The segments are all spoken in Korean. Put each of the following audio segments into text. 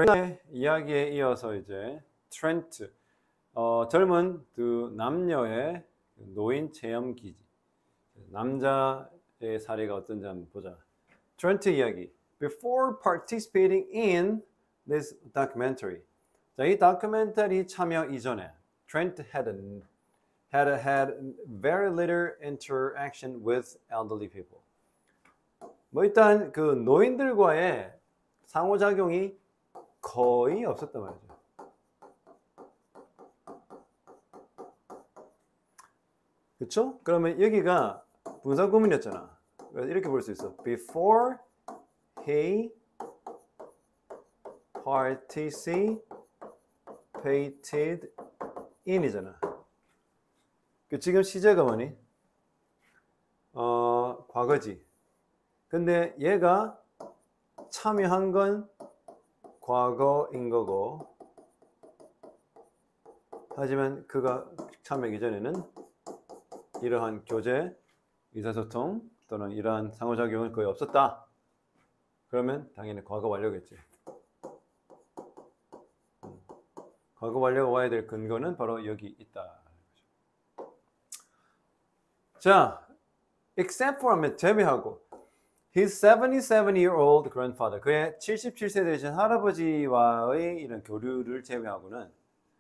트렌트의 이야기에 이어서 이제 트렌트, 젊은 두 남녀의 노인 체험 기지. 남자의 사례가 어떤지 한번 보자. 트렌트 이야기. Before participating in this documentary. 자, 이 다큐멘터리 참여 이전에 Trent had very little interaction with elderly people. 뭐 일단 그 노인들과의 상호작용이 거의 없었단 말이죠. 그쵸? 그러면 여기가 분사구문이었잖아. 그래서 이렇게 볼 수 있어. Before he participated in 이잖아. 지금 시제가 뭐니? 과거지. 근데 얘가 참여한 건 과거인 거고, 하지만 그가 참여하기 전에는 이러한 교제, 의사소통 또는 이러한 상호작용은 거의 없었다. 그러면 당연히 과거 완료겠지. 과거 완료가 와야 될 근거는 바로 여기 있다. 자, except for 하면 제외하고 his 77-year-old grandfather, 그의 77세 되신 할아버지와의 이런 교류를 제외하고는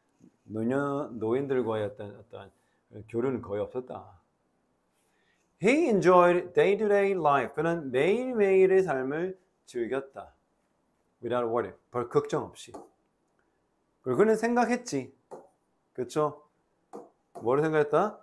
노인들과의 어떤 교류는 거의 없었다. He enjoyed day-to-day life. 그는 매일매일의 삶을 즐겼다. Without worry. 별 걱정 없이. 그리고 그는 생각했지. 그렇죠? 뭐를 생각했다?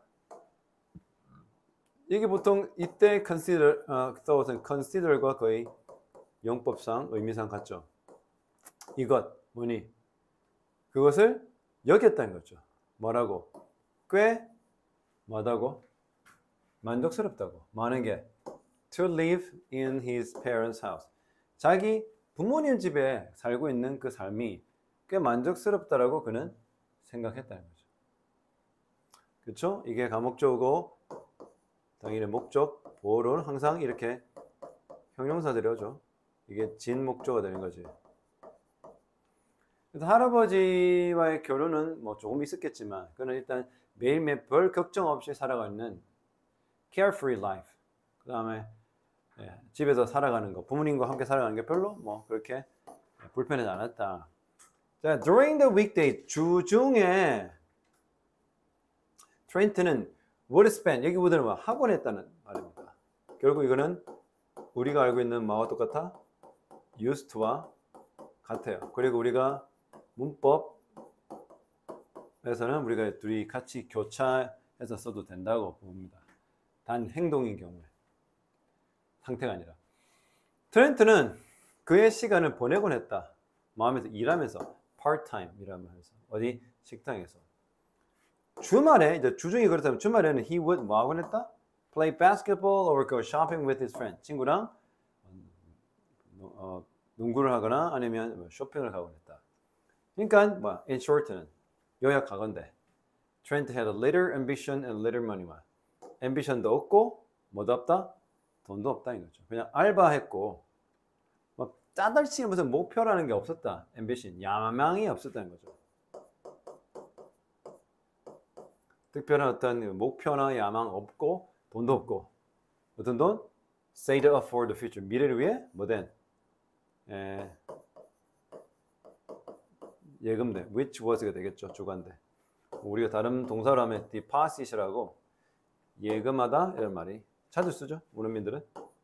이게 보통 이때 consider과 거의 용법상 의미상 같죠. 이것 뭐니? 그것을 여겼다는 거죠. 뭐라고? 꽤 뭐다고? 만족스럽다고. 많은 게 to live in his parents' house. 자기 부모님 집에 살고 있는 그 삶이 꽤 만족스럽다라고 그는 생각했다는 거죠. 그렇죠? 이게 가목조고 당연히 목적, 보호는 항상 이렇게 형용사들이 오죠. 이게 진목조가 되는 거지. 그래서 할아버지와의 결혼은 뭐 조금 있었겠지만 그는 일단 매일매일 별 걱정 없이 살아가는 carefree life. 그 다음에 집에서 살아가는 거, 부모님과 함께 살아가는 게 별로 뭐 그렇게 불편하지 않았다. 자, during the weekday, 주중에 트렌트는 would spend, 여기 보더니 뭐 학원했다는 말입니다. 결국 이거는 우리가 알고 있는 뭐와 똑같아? used to와 같아요. 그리고 우리가 문법에서는 우리가 둘이 같이 교차해서 써도 된다고 봅니다. 단 행동인 경우에 상태가 아니라. 트렌트는 그의 시간을 보내곤 했다. 마음에서 일하면서 part-time 일하면서 어디 식당에서. 주말에 이제 주중이 그렇다면 주말에는 he would 뭐 하곤 했다? Play basketball or go shopping with his friend. 친구랑 농구를 하거나 아니면 쇼핑을 가곤 했다. 그러니까 뭐 in short는 요약하건대 Trent had a little ambition and little money. ambition도 없고 뭐도 없다? 돈도 없다 이거죠. 그냥 알바했고 뭐 짜달치는 무슨 목표라는 게 없었다. ambition, 야망이 없었다는 거죠. 특별한 어떤 목표나 야망 없고 돈도 없고 어떤 돈? saved up for the future. 미래를 위해 뭐된? 예금대. which was가 되겠죠. 주관대. 우리가 다른 동사로 하면 deposit이라고 예금하다 이런 말이 자주 쓰죠. 원어민들은.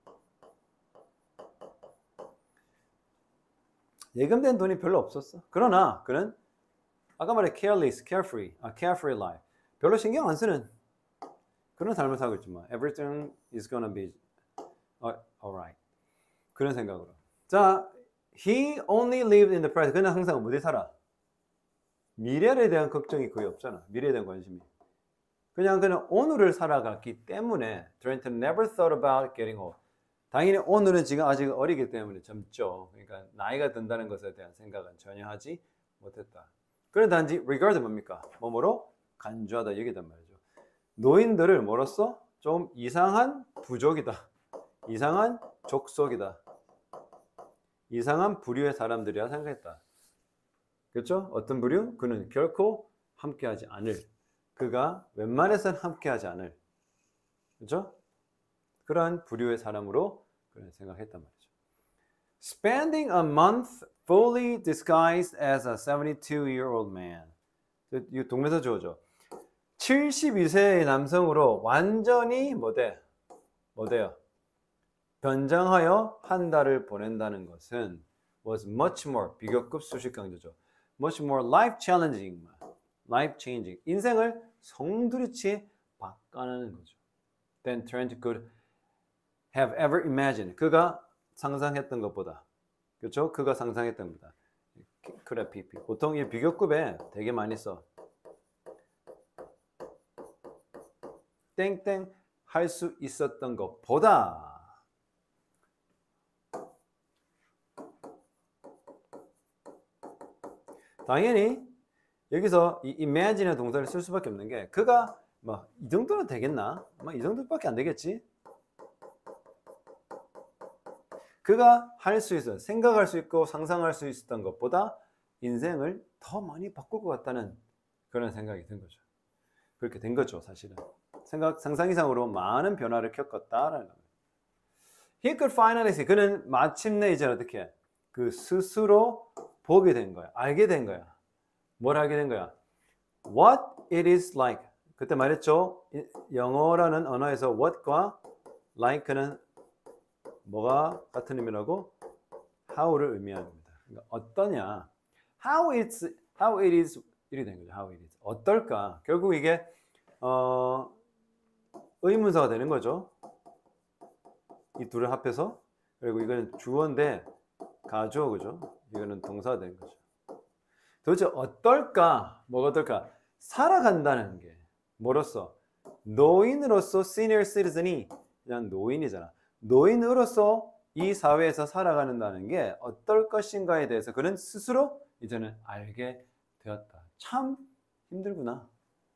예금된 돈이 별로 없었어. 그러나 그는 아까 말해 careless, carefree life. 별로 신경 안 쓰는 그런 삶을 살고 있지만 everything is gonna be alright. 그런 생각으로. 자, he only lived in the present. 그는 항상 어디 살아? 미래에 대한 걱정이 거의 없잖아. 미래에 대한 관심이. 그냥 그는 오늘을 살아갔기 때문에 Trent never thought about getting old. 당연히 오늘은 지금 아직 어리기 때문에 젊죠. 그러니까 나이가 든다는 것에 대한 생각은 전혀 하지 못했다. 그는 단지 regard 뭡니까? 뭐뭐로? 간주하다 여기단 말이죠. 노인들을 뭐로써? 좀 이상한 부족이다. 이상한 족속이다. 이상한 부류의 사람들이라 생각했다. 그렇죠? 어떤 부류? 그는 결코 함께하지 않을. 그가 웬만해서는 함께하지 않을. 그렇죠? 그러한 부류의 사람으로 그런 생각했단 말이죠. Spending a month fully disguised as a 72-year-old man. 이 동명사 주어죠. 72세의 남성으로 완전히 뭐돼요? 변장하여 한 달을 보낸다는 것은 was much more, 비교급 수식 강조죠. much more life challenging, life changing. 인생을 송두리째 바꿔내는 거죠. than Trent could have ever imagined. 그가 상상했던 것보다. 그렇죠? 그가 상상했던 것보다. 그래, PP. 보통 이 비교급에 되게 많이 써. 땡땡 할 수 있었던 것보다. 당연히 여기서 이 imagine의 동사를 쓸 수밖에 없는 게 그가 뭐 이 정도는 되겠나? 이 정도밖에 안 되겠지? 그가 할 수 있어 생각할 수 있고 상상할 수 있었던 것보다 인생을 더 많이 바꿀 것 같다는 그런 생각이 든 거죠. 그렇게 된 거죠, 사실은. 상상 이상으로 많은 변화를 겪었다라는 겁니다. He could finally see. 그는 마침내 이제 어떻게 그 스스로 보게 된 거야. 알게 된 거야. 뭘 알게 된 거야? What it is like. 그때 말했죠. 영어라는 언어에서 what과 like는 뭐가 같은 의미라고? how를 의미합니다. 그러니까 어떠냐? How it is 이렇게 된 거죠. How it is. 어떨까? 결국 이게 의문사가 되는 거죠. 이 둘을 합해서. 그리고 이거는 주어인데 가주어, 그죠? 이거는 동사가 되는 거죠. 도대체 어떨까? 뭐가 어떨까? 살아간다는 게 뭐로서? 노인으로서 senior citizen이 그냥 노인이잖아. 노인으로서 이 사회에서 살아가는다는 게 어떨 것인가에 대해서 그는 스스로 이제는 알게 되었다. 참 힘들구나.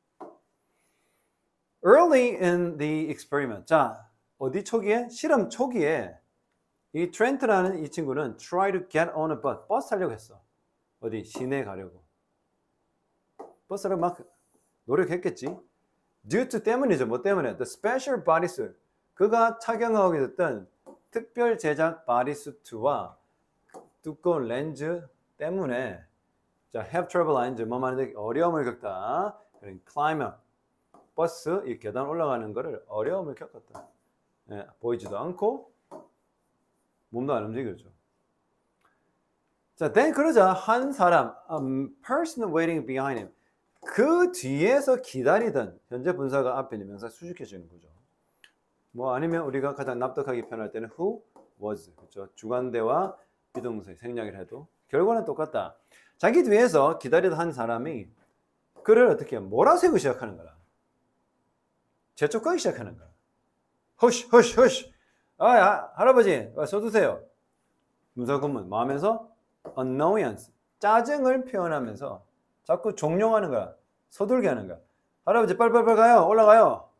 Early in the experiment. 자, 어디 초기에? 실험 초기에 이 트렌트라는 이 친구는 try to get on a bus. 버스 타려고 했어. 어디? 시내 가려고. 버스를 막 노력했겠지. due to 때문이죠. 뭐 때문에? The special bodysuit. 그가 착용하게 됐던 특별 제작 바디수트와 두꺼운 렌즈 때문에 자, have trouble lines 뭐 말하는데 어려움을 겪다. 그런 climb up. 버스 이 계단 올라가는 거를 어려움을 겪었다. 예, 보이지도 않고 몸도 안 움직이죠. 자, then 그러자 한 사람, a person waiting behind him. 그 뒤에서 기다리던 현재 분사가 앞에 있는 명사 수식해 주는 거죠. 뭐 아니면 우리가 가장 납득하기 편할 때는 who was 그렇죠. 주관대와 비동사의 생략을 해도 결과는 똑같다. 자기 뒤에서 기다리던 한 사람이 그를 어떻게 몰아세우고 시작하는 거라. 재촉하기 시작하는 거야. 허쉬 허쉬 허쉬. 할아버지 써두세요. 문사구문 뭐 하면서 annoyance 짜증을 표현하면서 자꾸 종용하는 거야. 서둘게 하는 거야. 할아버지 빨리빨리 가요. 올라가요.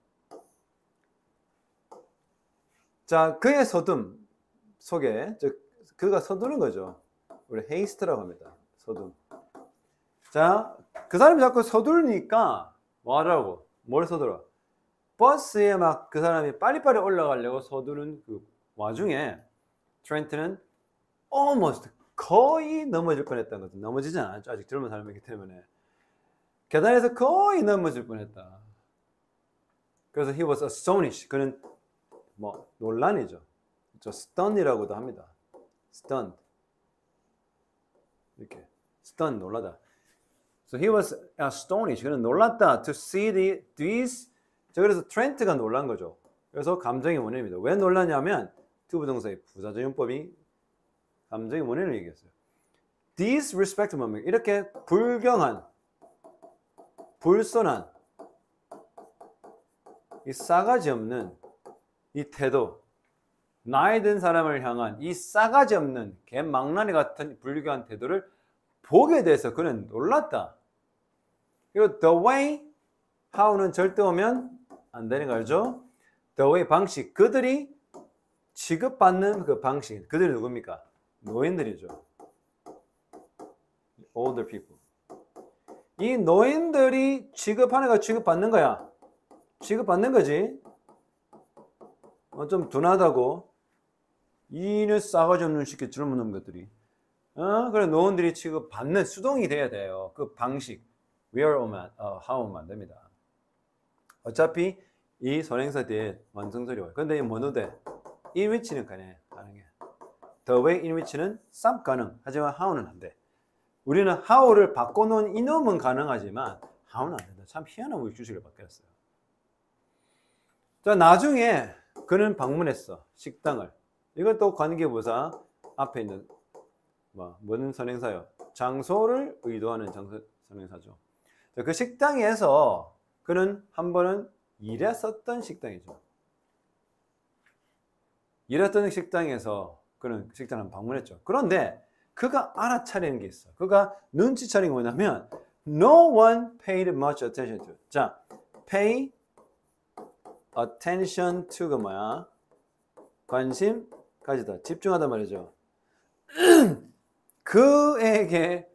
자, 그의 서둠 속에 그가 서두르는 거죠. 우리 헤이스트라고 합니다. 서둠. 자, 그 사람이 자꾸 서두르니까 뭐 하라고? 뭘 서둘러? 버스에 막 그 사람이 빨리빨리 올라가려고 서두른 그 와중에 트렌트는 almost 거의 넘어질 뻔했다는 거죠. 넘어지진 않았죠. 아직 젊은 사람이기 때문에. 계단에서 거의 넘어질 뻔했다. 그래서 he was astonished. 그는 뭐 논란이죠. 저 stunn이라고도 합니다. stunned. 이렇게 stunned 놀라다. So he was astonished. 그는 놀랐다. To see these. 그래서 트렌트가 놀란 거죠. 그래서 감정의 원인입니다. 왜 놀랐냐면 투부정사의 부사적용법이 감정의 원인을 얘기했어요. These respective moments. 이렇게 불경한, 불손한, 이 싸가지 없는 이 태도, 나이 든 사람을 향한 이 싸가지 없는 개망나니 같은 불경한 태도를 보게 돼서 그는 놀랐다. 그리고 the way, how는 절대 오면 안 되는 거 알죠? The way 방식, 그들이 취급받는 그 방식, 그들이 누굽니까? 노인들이죠. older people. 이 노인들이 취급하는 거 취급받는 거야. 취급받는 거지. 좀 둔하다고. 이는 싸가지 없는 시끼 젊은 놈들이. 그래 노인들이 취급받는 수동이 돼야 돼요. 그 방식. where 오면 how 오면 안 됩니다. 어차피 이 선행사 뒤에 완성절이 와요. 근데 이 뭐도 돼? in which는 가능해. the way in which는 쌉 가능. 하지만 how는 안 돼. 우리는 how를 바꿔놓은 이놈은 가능하지만 how는 안 된다. 참 희한한 우리 규칙을 바뀌었어요. 자, 나중에 그는 방문했어. 식당을. 이것도 관계부사 앞에 있는 뭐는 선행사요. 장소를 의도하는 선행사죠. 자, 그 식당에서 그는 한 번은 일했었던 식당이죠. 일했던 식당에서 그는 식당을 방문했죠. 그런데 그가 알아차리는 게 있어. 그가 눈치차린 게 뭐냐면 No one paid much attention to. 자, pay attention to가 뭐야? 관심 가지다. 집중하다 말이죠. 그에게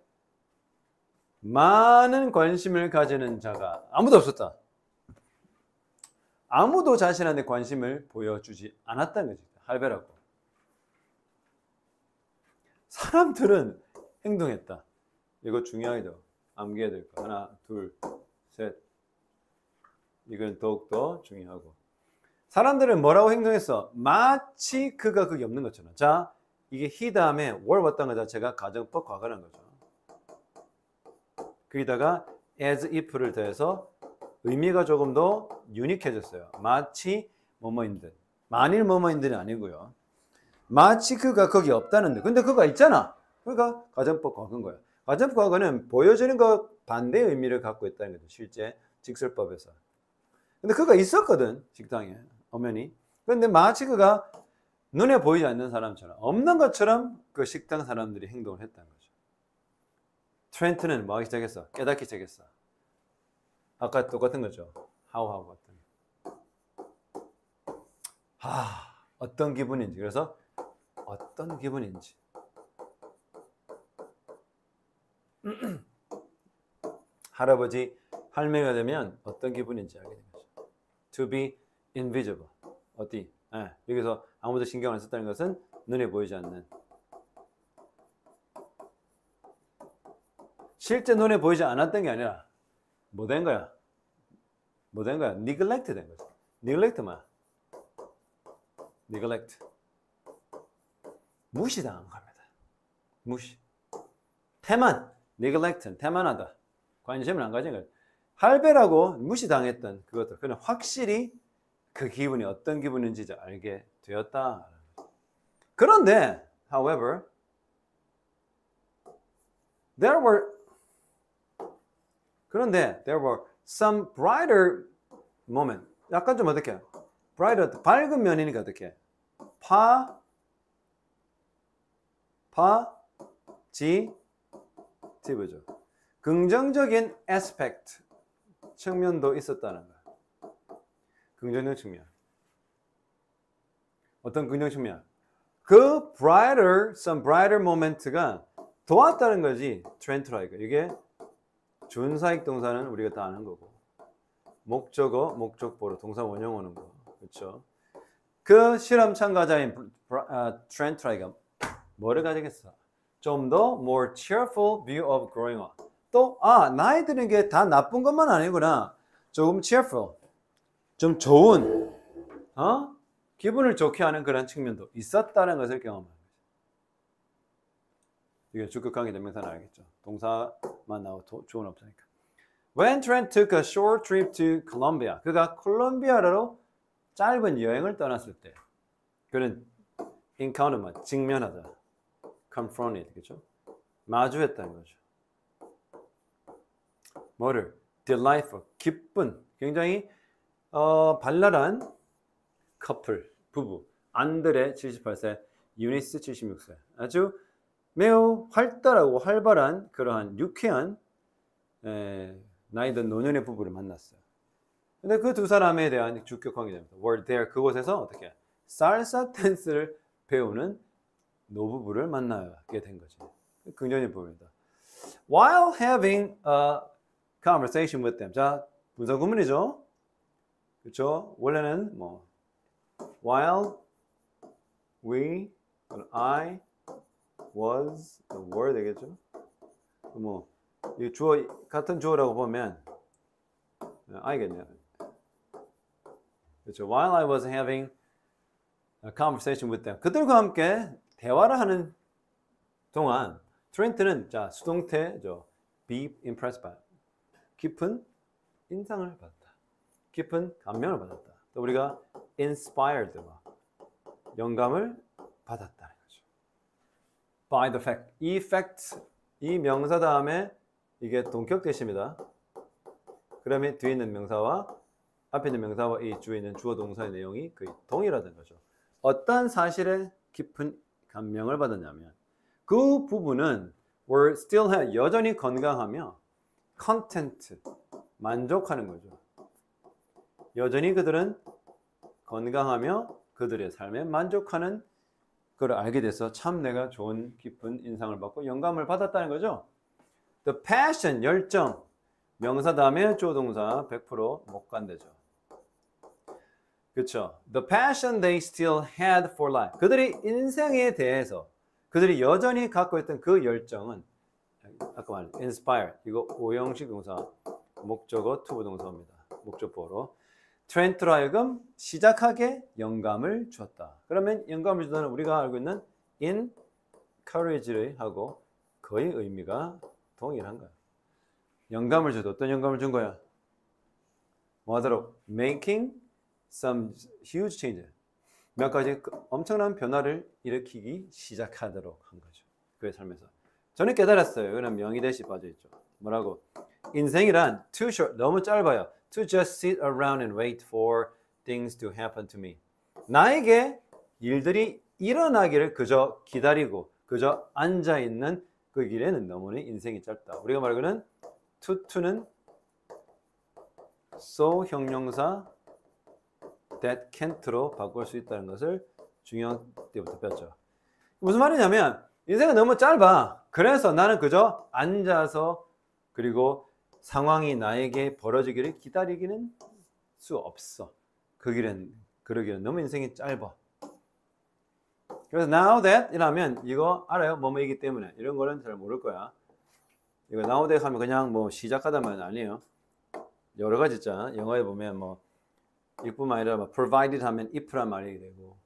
많은 관심을 가지는 자가 아무도 없었다. 아무도 자신한테 관심을 보여주지 않았다는 거지. 할배라고. 사람들은 행동했다. 이거 중요하죠. 암기해야 될 거. 하나, 둘, 셋. 이건 더욱더 중요하고. 사람들은 뭐라고 행동했어? 마치 그가 그게 없는 것처럼. 자, 이게 he 다음에 were 왔다는 것 자체가 가정법 과거라는 거죠. 거기다가 as if를 더해서 의미가 조금 더 유니크해졌어요. 마치 뭐뭐인 듯. 만일 뭐뭐인 듯이 아니고요. 마치 그가 거기 없다는데. 근데 그가 있잖아. 그러니까 가정법 과거인 거야. 가정법 과거는 보여지는 것 반대의 의미를 갖고 있다는 거죠. 실제 직설법에서. 근데 그가 있었거든. 식당에. 엄연히. 그런데 마치 그가 눈에 보이지 않는 사람처럼 없는 것처럼 그 식당 사람들이 행동을 했다는 거죠. 트렌트는 뭐 하기 시작했어? 깨닫기 시작했어. 아까 똑같은 거죠. 하우 같은. 어떤 기분인지. 그래서 어떤 기분인지. 할아버지, 할매가 되면 어떤 기분인지 알게 된 거죠. To be invisible. 어디? 여기서 아무도 신경 안 썼다는 것은 눈에 보이지 않는. 실제 눈에 보이지 않았던 게 아니라 뭐 된 거야? 뭐 된 거야? neglect 된 거죠. neglect 뭐야? neglect. 무시당한 겁니다. 무시. 태만. neglect는 태만하다. 관심을 안 가진 거예요. 할배라고 무시당했던 그것들. 그는 확실히 그 기분이 어떤 기분인지 알게 되었다. 그런데, however, there were some brighter moment. 약간 좀 어떻게? brighter, 밝은 면이니까 어떻게? positive죠. 긍정적인 aspect, 측면도 있었다는 거야. 긍정적 측면. 어떤 긍정 측면? 그 some brighter moment가 도왔다는 거지. 트렌트라이가. 이게 준사익 동사는 우리가 다 아는 거고. 목적어, 목적보로 동사 원형 오는 거. 그렇죠? 그 실험 참가자인 트렌트라이가 뭐를 가지겠어? 좀 더 more cheerful view of growing up. 또 나이 드는 게 다 나쁜 것만 아니구나. 조금 cheerful. 좀 좋은, 기분을 좋게 하는 그런 측면도 있었다는 것을 경험합니다. 이게 주격관계 대명사는 알겠죠. 동사만 나오고 조언 없으니까. When Trent took a short trip to Colombia, 그가 콜롬비아로 짧은 여행을 떠났을 때, 그는 encounter, 직면하다, confronted, 그렇죠? 마주했다는 거죠. 뭐를? delightful, 기쁜, 굉장히 발랄한 커플, 부부, 안드레 78세, 유니스 76세. 아주 매우 활달하고 활발한 그러한 유쾌한 나이 든 노년의 부부를 만났어요. 근데 그 두 사람에 대한 주격 관계입니다. were there, 그곳에서 어떻게 살사 댄스를 배우는 노부부를 만나게 된 거죠. 긍정의 부분입니다. while having a conversation with them. 자, 분사 구문이죠. 그렇죠? 원래는 뭐 while I was were 되겠죠. 뭐 이 주어 같은 주어라고 보면 I겠네요. 그렇죠. While I was having a conversation with them. 그들과 함께 대화를 하는 동안 트렌트는 자 수동태죠. Be impressed by. 깊은 인상을 받았다. 깊은 감명을 받았다. 또 우리가 inspired 영감을 받았다는 거죠. By the fact. 이 fact 이 명사 다음에 이게 동격 대시입니다. 그러면 뒤에 있는 명사와 앞에 있는 명사와 이 주에 있는 주어 동사의 내용이 거의 동일하다는 거죠. 어떤 사실에 깊은 감명을 받았냐면 그 부분은 were still 여전히 건강하며 content 만족하는 거죠. 여전히 그들은 건강하며 그들의 삶에 만족하는 그걸 알게 돼서 참 내가 좋은 깊은 인상을 받고 영감을 받았다는 거죠. The passion 열정 명사 다음에 주어 동사 100% 못 간대죠. 그렇죠. The passion they still had for life. 그들의 인생에 대해서 그들이 여전히 갖고 있던 그 열정은 아까 말한 inspire 이거 오형식 동사 목적어 투부 동사입니다. 목적보로 트렌트로 하여금 시작하게 영감을 주었다. 그러면 영감을 주다는 우리가 알고 있는 encourage를 하고 거의 의미가 동일한 거야. 영감을 줘도 어떤 영감을 준 거야? 뭐 하도록? Making some huge change. 몇 가지 엄청난 변화를 일으키기 시작하도록 한 거죠. 그의 삶에서. 저는 깨달았어요. 이거는 명의대시 빠져있죠. 뭐라고? 인생이란 too short, 너무 짧아요. To just sit around and wait for things to happen to me. 나에게 일들이 일어나기를 그저 기다리고 그저 앉아있는 그 길에는 너무나 인생이 짧다. 우리가 말하는 to는 so 형용사 that can't로 바꿀 수 있다는 것을 중요한 때부터 배웠죠. 무슨 말이냐면 인생은 너무 짧아. 그래서 나는 그저 앉아서 그리고 상황이 나에게 벌어지기를 기다리기는 수 없어. 그러기는 너무 인생이 짧아. 그래서 now that 이라면 이거 알아요? 뭐뭐이기 때문에 이런 거는 잘 모를 거야. 이거 now that 하면 그냥 뭐 시작하다만 아니에요. 여러 가지 있잖아. 영어에 보면 뭐 이뿐만 아니라 뭐 provided 하면 if란 말이 되고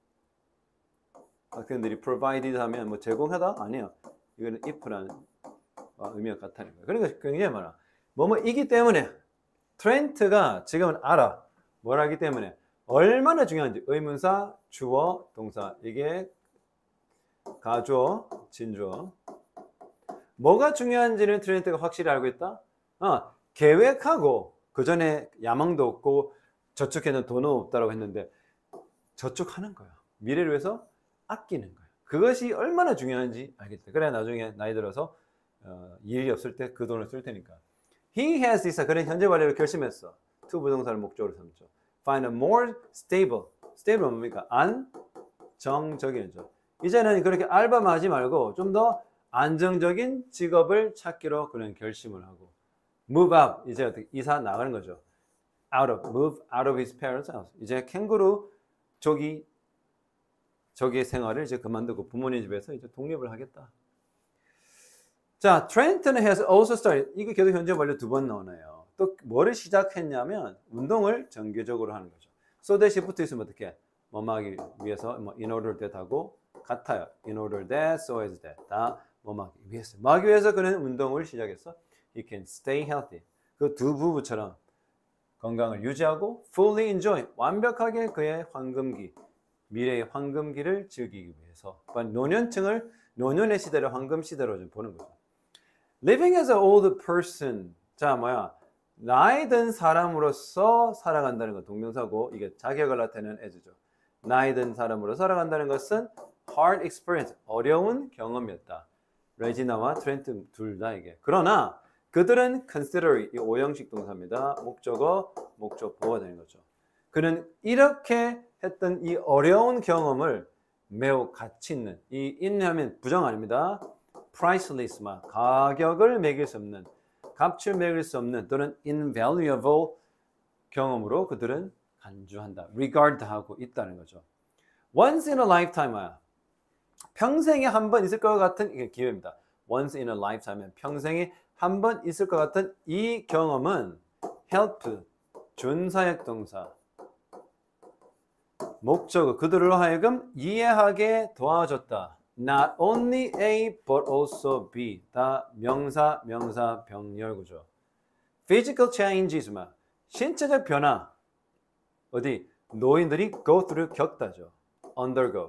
학생들이 provided 하면 뭐 제공하다? 아니에요. 이거는 if라는 의미가 같다는 거예요. 그러니까 굉장히 많아. 뭐뭐이기 때문에 트렌트가 지금은 알아. 뭘 하기 때문에 얼마나 중요한지 의문사, 주어, 동사 이게 가주어, 진주어 뭐가 중요한지는 트렌트가 확실히 알고 있다. 계획하고 그 전에 야망도 없고 저축해는 돈은 없다라고 했는데 저축하는 거야. 미래를 위해서 아끼는 거야. 그것이 얼마나 중요한지 알겠다. 그래 나중에 나이 들어서 일이 없을 때 그 돈을 쓸 테니까. He has decided. 그는 현재 완료를 결심했어. to 부동사를 목적으로 삼죠. Find a more stable. stable은 뭡니까? 안정적인죠. 이제는 그렇게 알바만 하지 말고 좀 더 안정적인 직업을 찾기로 그는 결심을 하고 move out. 이제 어떻게 이사 나가는 거죠. move out of his parents' house. 이제 캥거루 조기의 생활을 이제 그만두고 부모님 집에서 이제 독립을 하겠다. 자, 트렌트는 has also started. 이거 계속 현재 완료 2번 나오네요. 또 뭐를 시작했냐면 운동을 정기적으로 하는 거죠. so that이 붙어 있으면 어떻게? 뭐뭐 하기 위해서 뭐 in order that 하고 같아요. in order that, so as that. 다 뭐뭐 하기 위해서. 뭐 하기 위해서 그는 운동을 시작했어. He can stay healthy. 그 두 부부처럼 건강을 유지하고 fully enjoy. 완벽하게 그의 황금기, 미래의 황금기를 즐기기 위해서. 노년의 시대를 황금 시대로 좀 보는 거죠. Living as an old person. 자, 나이 든 사람으로서 살아간다는 건 동명사고 이게 자격을 나타내는 as죠. 나이 든 사람으로 살아간다는 것은 hard experience. 어려운 경험이었다. 레지나와 트렌트 둘 다에게. 그러나 그들은 consider 이 오형식 동사입니다. 목적어, 목적보가 되는 거죠. 그는 이렇게 했던 이 어려운 경험을 매우 가치 있는 이 인내하면 부정 아닙니다. priceless, 가격을 매길 수 없는, 값을 매길 수 없는 또는 invaluable 경험으로 그들은 간주한다. regard하고 있다는 거죠. once in a lifetime야. 평생에 한 번 있을 것 같은 이게 기회입니다. once in a lifetime은 평생에 한 번 있을 것 같은 이 경험은 help, 준사역 동사, 목적어, 그들로 하여금 이해하게 도와줬다. Not only A, but also B. 다 명사, 병렬구조. Physical changes, 신체적 변화. 어디? 노인들이 go through, 겪다죠. undergo.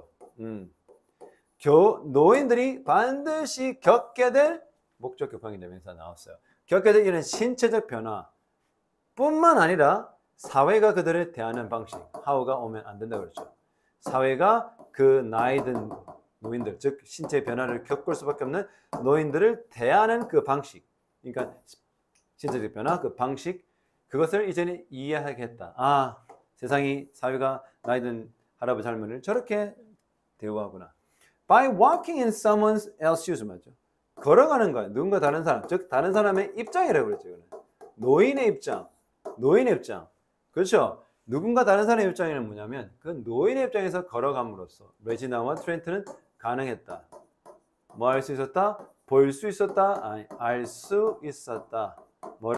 노인들이 반드시 겪게 될 목적 격방인 대명사 나왔어요. 겪게 될 이런 신체적 변화 뿐만 아니라 사회가 그들을 대하는 방식, how가 오면 안 된다고 그랬죠. 사회가 그 나이 든 노인들, 즉 신체 변화를 겪을 수밖에 없는 노인들을 대하는 그 방식, 그러니까 신체적 변화, 그 방식, 그것을 이제는 이해하겠다. 아, 세상이, 사회가 나이 든 할아버지 할머니를 저렇게 대우하구나. By walking in someone else's shoes, 맞죠? 걸어가는 거예요. 누군가 다른 사람, 즉 다른 사람의 입장이라고 그랬죠. 노인의 입장, 그렇죠? 누군가 다른 사람의 입장에는 뭐냐면 그 노인의 입장에서 걸어감으로써 레지나와 트렌트는 가능했다. 뭐 할 수 있었다? 볼 수 있었다? 아니, 알 수 있었다. 뭘